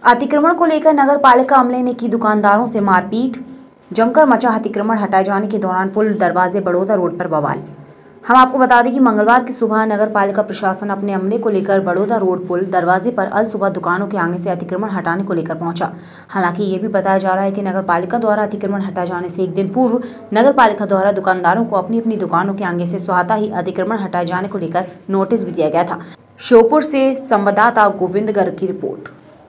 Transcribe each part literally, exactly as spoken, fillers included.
अतिक्रमण को लेकर नगर पालिका अमले ने की दुकानदारों से मारपीट। जमकर मचा अतिक्रमण हटाए जाने के दौरान पुल दरवाजे बड़ौदा रोड पर बवाल। हम आपको बता दें कि मंगलवार की सुबह नगर पालिका प्रशासन अपने अमले को लेकर बड़ौदा रोड पुल दरवाजे पर अल सुबह दुकानों के आगे से अतिक्रमण हटाने को लेकर पहुंचा। हालांकि ये भी बताया जा रहा है कि नगर पालिका द्वारा अतिक्रमण हटाए जाने से एक दिन पूर्व नगर पालिका द्वारा दुकानदारों को अपनी अपनी दुकानों के आगे से स्वतः ही अतिक्रमण हटाए जाने को लेकर नोटिस भी दिया गया था। श्योपुर से संवाददाता गोविंद गर्ग की रिपोर्ट।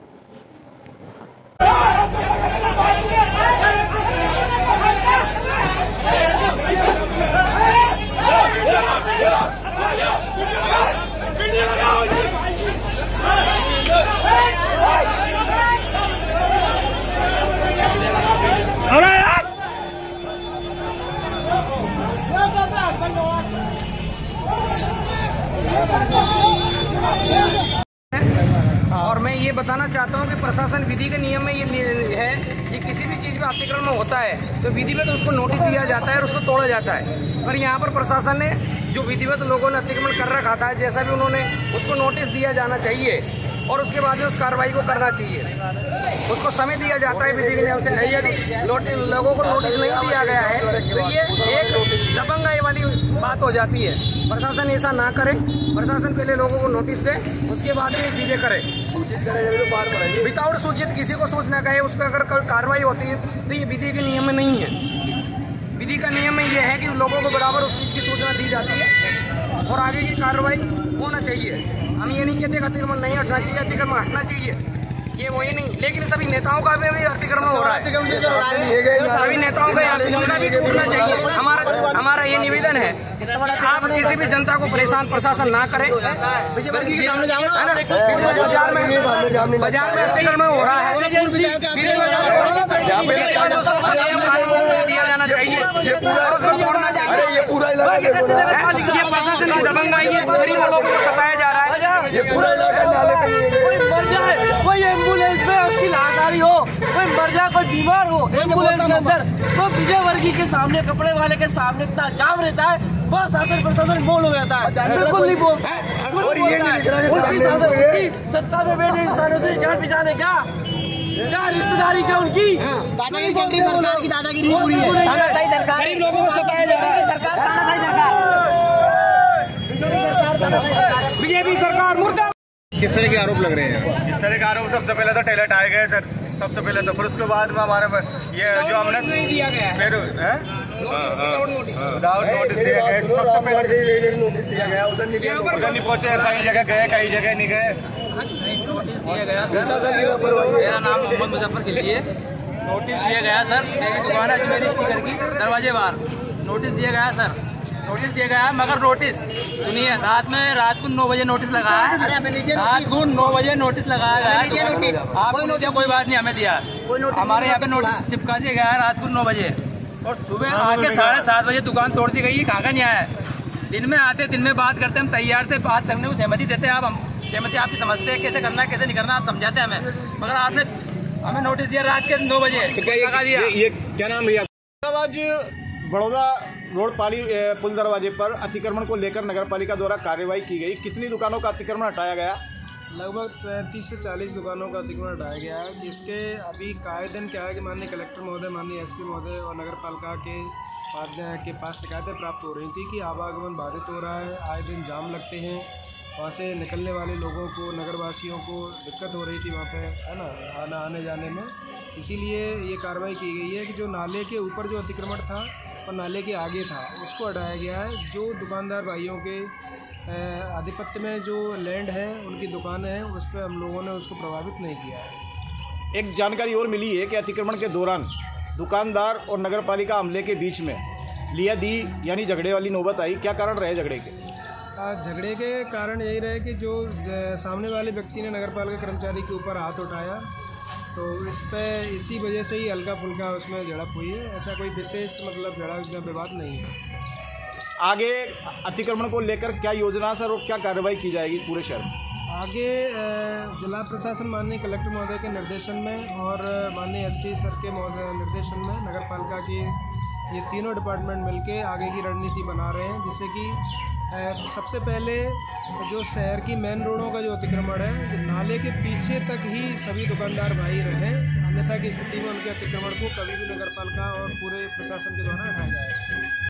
और मैं ये बताना चाहता हूँ कि प्रशासन विधि के नियम में ये है कि किसी भी चीज में अतिक्रमण होता है तो विधि में तो उसको नोटिस दिया जाता है और उसको तोड़ा जाता है। पर यहाँ पर प्रशासन ने जो विधिवत लोगों ने अतिक्रमण कर रखा था, जैसा भी उन्होंने उसको नोटिस दिया जाना चाहिए और उसके बाद में उस कार्रवाई को करना चाहिए। उसको समय दिया जाता है विधि के नियम से। यदि लोगों को नोटिस नहीं दिया गया है तो ये एक दबंगाई वाली बात हो जाती है। प्रशासन ऐसा ना करे, प्रशासन पहले लोगों को नोटिस दे, उसके बाद में ये चीजें करे। सूचित करे तो बात पड़ेगी। विदाउट सूचित किसी को सूचना कहे, उसका अगर कार्रवाई होती है तो ये विधि के नियम में नहीं है। विधि का नियम में ये है कि लोगों को बराबर उस चीज की सूचना दी जाती है और आगे की कार्रवाई होना चाहिए। हम ये नहीं कहते अतिक्रमण नहीं हटना चाहिए, अतिक्रमण हटना चाहिए, ये वही नहीं, लेकिन सभी नेताओं का भी अतिक्रमण हो रहा है। सभी नेताओं का उनका भी टूटना चाहिए। हमारा हमारा ये निवेदन है, आप किसी भी जनता को परेशान प्रशासन ना करें। बाजार में अतिक्रमण हो रहा है, दिया जाना चाहिए, ये पूरा ये प्रशासन की दबंगाई है, गरीब लोगों को सताया जा रहा है। ये पूरा कोई मर जाए, कोई एम्बुलेंस में उसकी लाचारी हो, कोई मर जाए, कोई बीमार हो एम्बुलेंस के अंदर, तो विजय वर्गीय के सामने, कपड़े वाले के सामने इतना जाम रहता है, बस शासन प्रशासन बोल हो जाता है, बिल्कुल नहीं बोलता है। और ये उनकी शासन सत्ता में बैठे इंसानों से जान पिछाने क्या क्या रिश्तेदारी क्या उनकी दादागिरी चल रही है, सरकार की दादागिरी पूरी है। तानाशाही सरकार, गरीब लोगों को सताया जा रहा है। सरकार तानाशाही सरकार, बीजेपी सरकार मुर्दा। किस तरह के आरोप लग रहे हैं? इस तरह के आरोप सबसे पहले तो टैलेंट आए गए सर, सबसे पहले तो, फिर उसके बाद में हमारे ये जो हमने नहीं दिया गया है, फिर विदाउट नोटिस दिया गया, सबसे पहले नोटिस दिया गया, उधर नहीं पहुंचे, कई जगह गए, कई जगह नहीं गए। दिया गया सर, मेरा नाम मोहम्मद मुजफ्फर के लिए नोटिस दिया गया सर। मेरी दुकान है मेरी स्पीकर की दरवाजे बार नोटिस दिया गया सर, नोटिस दिया गया मगर नोटिस सुनिए, रात में रात को नौ बजे नोटिस लगाया है, रात को नौ बजे नोटिस लगाया गया है। आपको दिया कोई बात नहीं, हमें दिया, हमारे यहाँ पे नोटिस चिपका दिया गया है रात को नौ बजे और सुबह आके साढ़े सात बजे दुकान तोड़ दी गई। कहाँ का न्याय है? दिन में आते, दिन में बात करते, हम तैयार से बात करने को सहमति देते हैं। आप हम सहमति आपकी समझते हैं, कैसे करना है कैसे नहीं करना आप समझाते हैं हमें, मगर आपने हमें नोटिस दिया रात के नौ बजे लगा दिया। ये, ये क्या नाम है? आज बड़ौदा रोड पाली पुल दरवाजे पर अतिक्रमण को लेकर नगर पालिका द्वारा कार्रवाई की गई। कितनी दुकानों का अतिक्रमण हटाया गया? लगभग पैंतीस से चालीस दुकानों का अतिक्रमण हटाया गया है, जिसके अभी कायदन क्या है कि माननीय कलेक्टर महोदय, माननीय एसपी महोदय और नगर पालिका के के पास शिकायतें प्राप्त हो रही थी कि आवागमन बाधित हो रहा है, आए दिन जाम लगते हैं, वहाँ से निकलने वाले लोगों को, नगरवासियों को दिक्कत हो रही थी वहाँ पे, है ना, आना आने जाने में। इसीलिए ये कार्रवाई की गई है कि जो नाले के ऊपर जो अतिक्रमण था और नाले के आगे था उसको हटाया गया है। जो दुकानदार भाइयों के आधिपत्य में जो लैंड है, उनकी दुकानें हैं, उस पर हम लोगों ने उसको प्रभावित नहीं किया है। एक जानकारी और मिली है कि अतिक्रमण के दौरान दुकानदार और नगर पालिका अमले के बीच में लिया दी यानी झगड़े वाली नौबत आई। क्या कारण रहे झगड़े के? झगड़े के कारण यही रहे कि जो सामने वाले व्यक्ति ने नगर पालिका कर्मचारी के ऊपर हाथ उठाया, तो इस पे इसी वजह से ही हल्का फुल्का उसमें झड़प हुई है। ऐसा कोई विशेष मतलब झड़ा विवाद नहीं है। आगे अतिक्रमण को लेकर क्या योजना सर और क्या कार्रवाई की जाएगी पूरे शहर में? आगे जिला प्रशासन माननीय कलेक्टर महोदय के निर्देशन में और माननीय एसपी सर के निर्देशन में नगर पालिका की ये तीनों डिपार्टमेंट मिलके आगे की रणनीति बना रहे हैं, जिससे कि अ, सबसे पहले जो शहर की मेन रोडों का जो अतिक्रमण है, नाले के पीछे तक ही सभी दुकानदार भाई रहें, अन्यथा की स्थिति में उनके अतिक्रमण को कभी भी नगर पालिका और पूरे प्रशासन के द्वारा हटाया जाएगा।